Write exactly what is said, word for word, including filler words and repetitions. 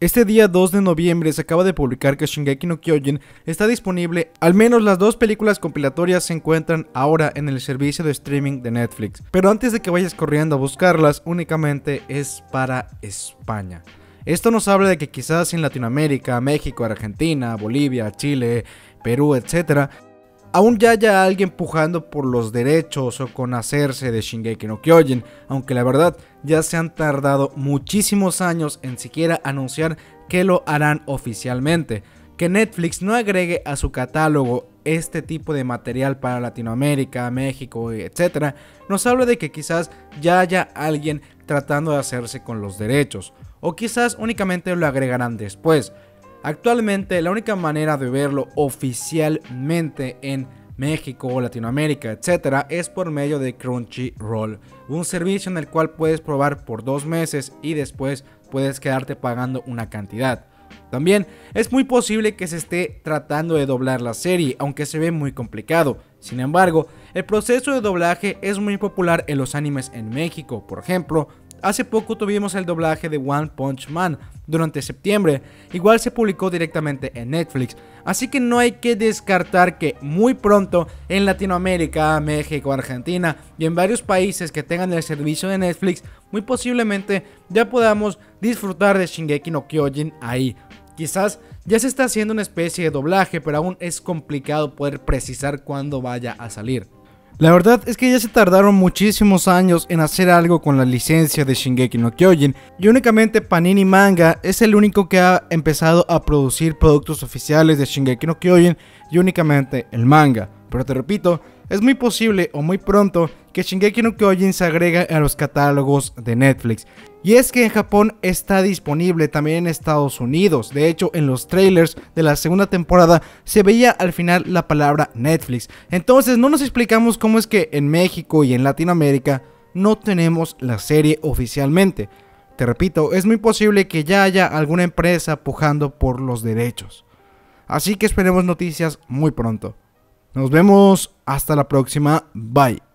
Este día dos de noviembre se acaba de publicar que Shingeki no Kyojin está disponible. Al menos las dos películas compilatorias se encuentran ahora en el servicio de streaming de Netflix. Pero antes de que vayas corriendo a buscarlas, únicamente es para España. Esto nos habla de que quizás en Latinoamérica, México, Argentina, Bolivia, Chile, Perú, etcétera, aún ya haya alguien pujando por los derechos o con hacerse de Shingeki no Kyojin, aunque la verdad ya se han tardado muchísimos años en siquiera anunciar que lo harán oficialmente. Que Netflix no agregue a su catálogo este tipo de material para Latinoamérica, México, etcétera, nos habla de que quizás ya haya alguien tratando de hacerse con los derechos, o quizás únicamente lo agregarán después. Actualmente la única manera de verlo oficialmente en México, Latinoamérica, etcétera, es por medio de Crunchyroll, un servicio en el cual puedes probar por dos meses y después puedes quedarte pagando una cantidad. También es muy posible que se esté tratando de doblar la serie, aunque se ve muy complicado. Sin embargo, el proceso de doblaje es muy popular en los animes en México. Por ejemplo, hace poco tuvimos el doblaje de One Punch Man durante septiembre, igual se publicó directamente en Netflix, así que no hay que descartar que muy pronto en Latinoamérica, México, Argentina y en varios países que tengan el servicio de Netflix, muy posiblemente ya podamos disfrutar de Shingeki no Kyojin ahí. Quizás ya se está haciendo una especie de doblaje, pero aún es complicado poder precisar cuándo vaya a salir. La verdad es que ya se tardaron muchísimos años en hacer algo con la licencia de Shingeki no Kyojin, y únicamente Panini Manga es el único que ha empezado a producir productos oficiales de Shingeki no Kyojin, y únicamente el manga. Pero te repito, es muy posible o muy pronto que Shingeki no Kyojin se agregue a los catálogos de Netflix. Y es que en Japón está disponible, también en Estados Unidos. De hecho, en los trailers de la segunda temporada se veía al final la palabra Netflix. Entonces no nos explicamos cómo es que en México y en Latinoamérica no tenemos la serie oficialmente. Te repito, es muy posible que ya haya alguna empresa pujando por los derechos. Así que esperemos noticias muy pronto. Nos vemos hasta la próxima. Bye.